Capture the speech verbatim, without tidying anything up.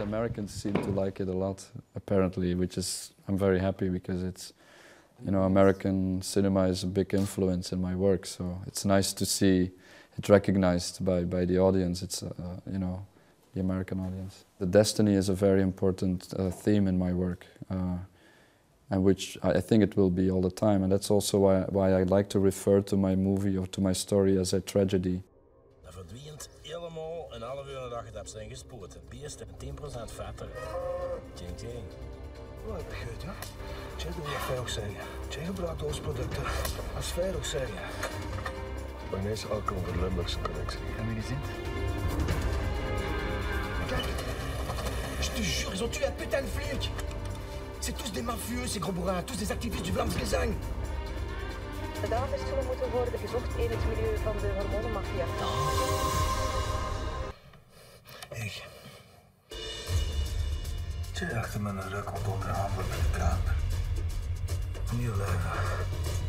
Americans seem to like it a lot, apparently, which is, I'm very happy because it's, you know, American cinema is a big influence in my work, so it's nice to see it recognized by, by the audience. It's, uh, you know, the American audience. The destiny is a very important uh, theme in my work, uh, and which I think it will be all the time, and that's also why, why I like to refer to my movie or to my story as a tragedy. Dat verdwijnt helemaal een half uur nadat je het hebt zijn gespoord. Het beest heeft tien procent vetter. Tjing tjing. Wat heb je het, ja? Tjing doe je veilig zeggen. Tjing gebruikt onze producten. Als veilig zeggen. Mijn is alcohol voor Limburgse connectie. Heb je gezien? Kijk, je te jure, ils ont tué un putain de flic. C'est tous des mafieux, ces gros bourrins, tous des activistes du Vlaams gezang. De daders zullen moeten worden gezocht in het milieu van de hormonenmafia. Hé. Zij achter me een ruk op onderhand met de kamer. Niet leven.